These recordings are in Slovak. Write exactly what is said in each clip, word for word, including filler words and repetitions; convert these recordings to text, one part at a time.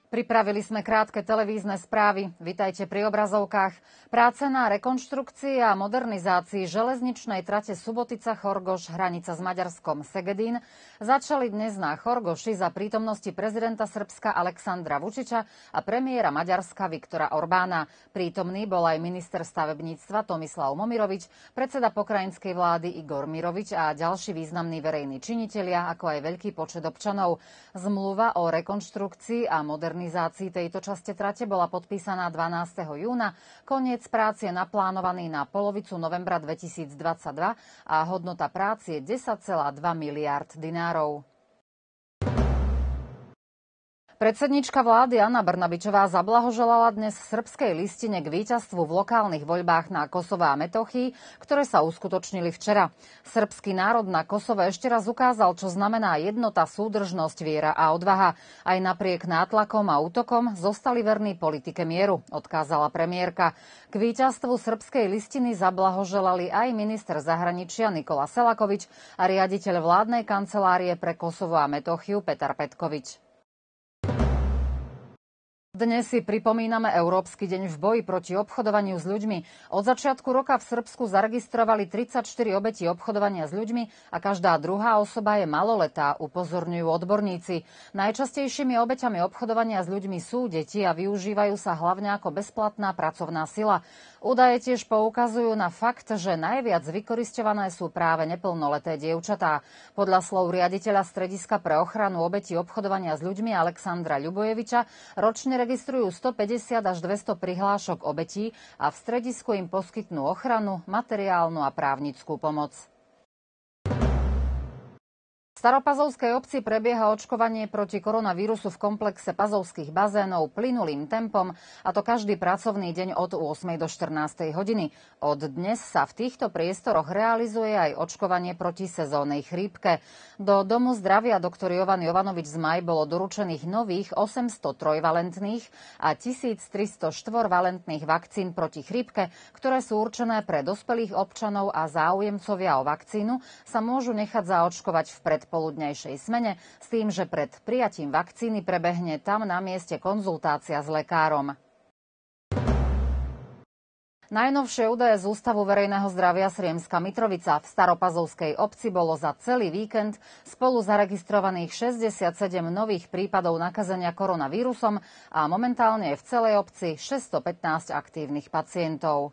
Pripravili sme krátke televízne správy. Vitajte pri obrazovkách. Práce na rekonštrukcii a modernizácii železničnej trate Subotica-Chorgoš, hranica s Maďarskom Segedín, začali dnes na Chorgoši za prítomnosti prezidenta Srbska Aleksandra Vučiča a premiéra Maďarska Viktora Orbána. Prítomný bol aj minister stavebníctva Tomislav Momirovič, predseda pokrajinskej vlády Igor Mirovič a ďalší významní verejní činitelia, ako aj veľký počet občanov. Zmluva o rekonštrukcii a modernizácii Organizácii tejto časti trate bola podpísaná dvanásteho júna. Koniec práce je naplánovaný na polovicu novembra dvetisícdvadsaťdva a hodnota práce je desať celá dva miliárd dinárov. Predsedníčka vlády Anna Brnabičová zablahoželala dnes srbskej listine k víťazstvu v lokálnych voľbách na Kosove a Metochii, ktoré sa uskutočnili včera. Srbský národ na Kosove ešte raz ukázal, čo znamená jednota, súdržnosť, viera a odvaha. Aj napriek nátlakom a útokom zostali verní politike mieru, odkázala premiérka. K víťazstvu srbskej listiny zablahoželali aj minister zahraničia Nikola Selakovič a riaditeľ vládnej kancelárie pre Kosovo a Metochiu Petar Petkovič. Dnes si pripomíname Európsky deň v boji proti obchodovaniu s ľuďmi. Od začiatku roka v Srbsku zaregistrovali tridsaťštyri obetí obchodovania s ľuďmi a každá druhá osoba je maloletá, upozorňujú odborníci. Najčastejšími obeťami obchodovania s ľuďmi sú deti a využívajú sa hlavne ako bezplatná pracovná sila. Údaje tiež poukazujú na fakt, že najviac vykorisťované sú práve neplnoleté dievčatá. Podľa slov riaditeľa Strediska pre ochranu obetí obchodovania s ľuďmi Alexandra Ľubojeviča ročne registrujú stopäťdesiat až dvesto prihlášok obetí a v stredisku im poskytnú ochranu, materiálnu a právnickú pomoc. V Staropazovskej obci prebieha očkovanie proti koronavírusu v komplexe pazovských bazénov plynulým tempom, a to každý pracovný deň od ôsmej do štrnástej hodiny. Od dnes sa v týchto priestoroch realizuje aj očkovanie proti sezónnej chrípke. Do Domu zdravia doktor Jovan Jovanovič z Maj bolo doručených nových osemsto trojvalentných a tisíctristo štvorvalentných vakcín proti chrípke, ktoré sú určené pre dospelých občanov a záujemcovia o vakcínu sa môžu nechať zaočkovať v pred poludnejšej smene s tým, že pred prijatím vakcíny prebehne tam na mieste konzultácia s lekárom. Najnovšie údaje z Ústavu verejného zdravia Sriemska Mitrovica. V Staropazovskej obci bolo za celý víkend spolu zaregistrovaných šesťdesiatsedem nových prípadov nakazenia koronavírusom a momentálne je v celej obci šesťstopätnásť aktívnych pacientov.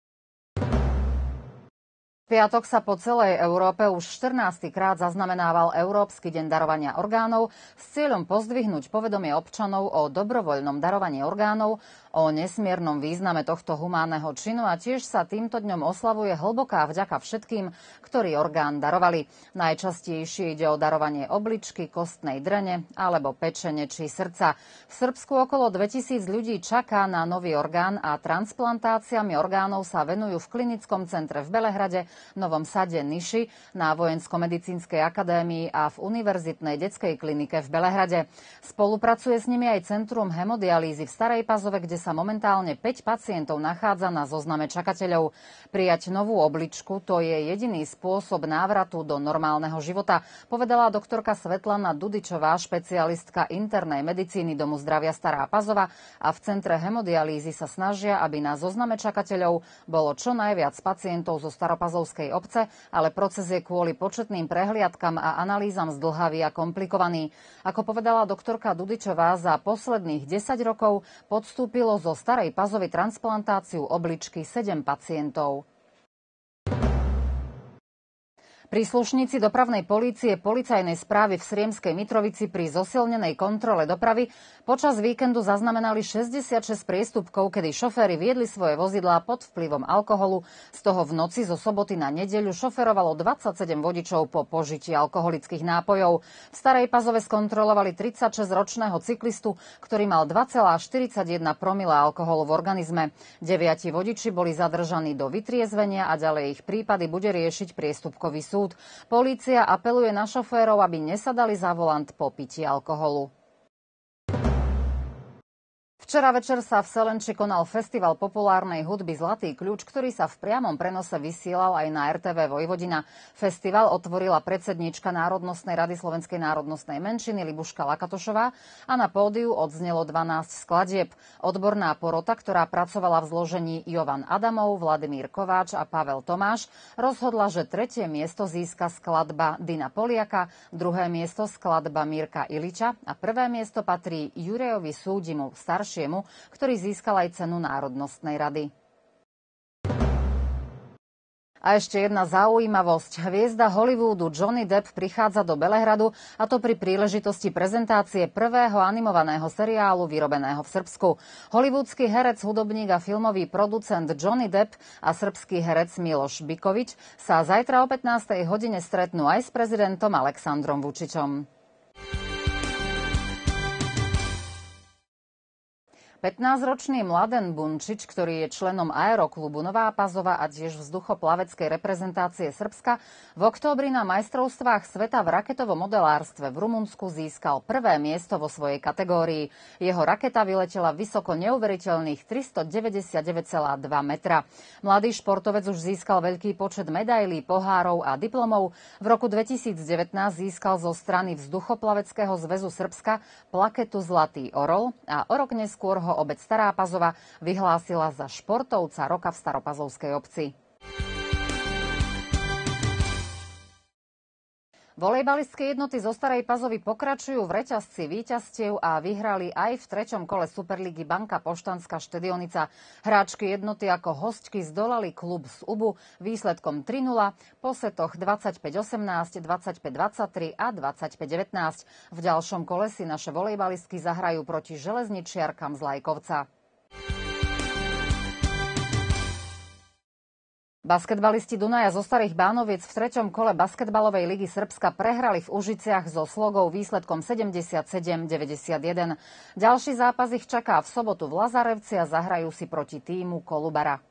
V piatok sa po celej Európe už štrnásty krát zaznamenával Európsky deň darovania orgánov s cieľom pozdvihnúť povedomie občanov o dobrovoľnom darovaní orgánov, o nesmiernom význame tohto humánneho činu a tiež sa týmto dňom oslavuje hlboká vďaka všetkým, ktorí orgán darovali. Najčastejšie ide o darovanie obličky, kostnej drene alebo pečene či srdca. V Srbsku okolo dvetisíc ľudí čaká na nový orgán a transplantáciami orgánov sa venujú v klinickom centre v Belehrade, Novom Sade, Niši, na Vojensko-medicínskej akadémii a v univerzitnej detskej klinike v Belehrade. Spolupracuje s nimi aj Centrum hemodialýzy v Starej Pazove, kde sa momentálne päť pacientov nachádza na zozname čakateľov. Prijať novú obličku to je jediný spôsob návratu do normálneho života, povedala doktorka Svetlana Dudičová, špecialistka internej medicíny Domu zdravia Stará Pazova, a v Centre hemodialýzy sa snažia, aby na zozname čakateľov bolo čo najviac pacientov zo Staropazovskej obce, ale proces je kvôli početným prehliadkam a analýzam zdĺhavý a komplikovaný. Ako povedala doktorka Dudičová, za posledných desať rokov podstúpilo zo Starej Pazovy transplantáciu obličky sedem pacientov. Príslušníci dopravnej polície policajnej správy v Sriemskej Mitrovici pri zosilnenej kontrole dopravy počas víkendu zaznamenali šesťdesiatšesť priestupkov, kedy šoféri viedli svoje vozidlá pod vplyvom alkoholu. Z toho v noci zo soboty na nedeľu šoferovalo dvadsaťsedem vodičov po požití alkoholických nápojov. V Starej Pazove skontrolovali tridsaťšesťročného cyklistu, ktorý mal dva celé štyridsaťjeden promile alkoholu v organizme. Deviati vodiči boli zadržaní do vytriezvenia a ďalej ich prípady bude riešiť priestupkový súd. Polícia apeluje na šoférov, aby nesadali za volant po pití alkoholu. Včera večer sa v Selenči konal festival populárnej hudby Zlatý kľúč, ktorý sa v priamom prenose vysielal aj na er té vé Vojvodina. Festival otvorila predsedníčka Národnostnej rady Slovenskej národnostnej menšiny Libuška Lakatošová a na pódiu odznelo dvanásť skladieb. Odborná porota, ktorá pracovala v zložení Jovan Adamov, Vladimír Kováč a Pavel Tomáš, rozhodla, že tretie miesto získa skladba Dina Poliaka, druhé miesto skladba Mirka Iliča a prvé miesto patrí Jurajovi Súdimu, staršiemu, ktorý získal aj cenu Národnostnej rady. A ešte jedna zaujímavosť. Hviezda Hollywoodu Johnny Depp prichádza do Belehradu, a to pri príležitosti prezentácie prvého animovaného seriálu vyrobeného v Srbsku. Hollywoodský herec, hudobník a filmový producent Johnny Depp a srbský herec Miloš Bikovič sa zajtra o pätnástej hodine stretnú aj s prezidentom Aleksandrom Vučičom. pätnásťročný Mladen Bunčič, ktorý je členom aeroklubu Nová Pazova a tiež vzduchoplaveckej reprezentácie Srbska, v októbri na majstrovstvách sveta v raketovom modelárstve v Rumunsku získal prvé miesto vo svojej kategórii. Jeho raketa vyletela vysoko neuveriteľných tristodeväťdesiatdeväť celá dva metra. Mladý športovec už získal veľký počet medailí, pohárov a diplomov. V roku dvetisícdevätnásť získal zo strany Vzduchoplaveckého zväzu Srbska plaketu Zlatý orol a o rok neskôr ho obec Stará Pazova vyhlásila za športovca roka v Staropazovskej obci. Volejbalistské jednoty zo Starej Pazovy pokračujú v reťazci víťazstiev a vyhrali aj v treťom kole Superligy Banka Poštanská Štedionica. Hráčky jednoty ako hostky zdolali klub z Ubu výsledkom tri nula, po setoch dvadsaťpäť osemnásť, dvadsaťpäť dvadsaťtri a dvadsaťpäť devätnásť. V ďalšom kole si naše volejbalistky zahrajú proti železničiarkam z Lajkovca. Basketbalisti Dunaja zo Starých Bánoviec v treťom kole basketbalovej ligy Srbska prehrali v Užiciach so Slogou výsledkom sedemdesiatsedem deväťdesiatjeden. Ďalší zápas ich čaká v sobotu v Lazarevci a zahrajú si proti tímu Kolubara.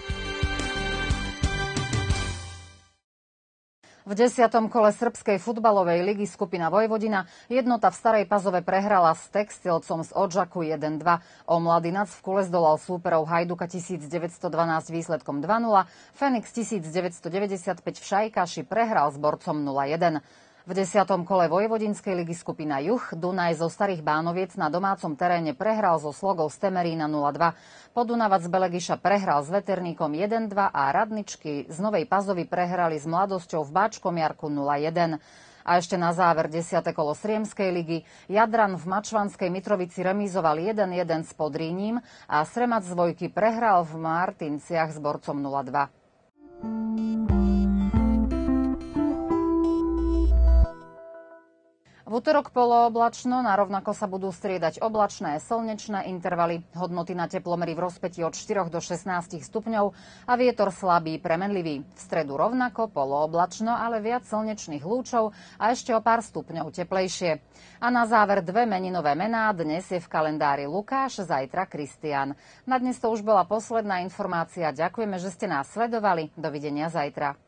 V desiatom kole srbskej futbalovej ligy skupina Vojvodina jednota v Starej Pazove prehrala s Textilcom z Odžaku jeden dva. O Mladinac v kule zdolal súperov Hajduka tisícdeväťstodvanásť výsledkom dva nula. Fenix tisícdeväťstodeväťdesiatpäť v Šajkaši prehral s Borcom nula jeden. V desiatom kole Vojvodinskej ligy skupina Juh Dunaj zo Starých Bánoviec na domácom teréne prehral so Slogou z Temerína nula dva. Podunavac z Belegiša prehral s Veterníkom jeden dva a Radničky z Novej Pazovy prehrali s Mladosťou v Báčkomiarku nula jeden. A ešte na záver desiate kolo Sriemskej ligy. Jadran v Mačvanskej Mitrovici remízoval jeden jeden s Podríním a Sremac z Vojky prehral v Martinciach s Borcom nula dva. V utorok polooblačno, narovnako sa budú striedať oblačné slnečné intervaly. Hodnoty na teplomery v rozpätí od štyroch do šestnástich stupňov a vietor slabý premenlivý. V stredu rovnako polooblačno, ale viac slnečných lúčov a ešte o pár stupňov teplejšie. A na záver dve meninové mená. Dnes je v kalendári Lukáš, zajtra Kristián. Na dnes to už bola posledná informácia. Ďakujeme, že ste nás sledovali. Dovidenia zajtra.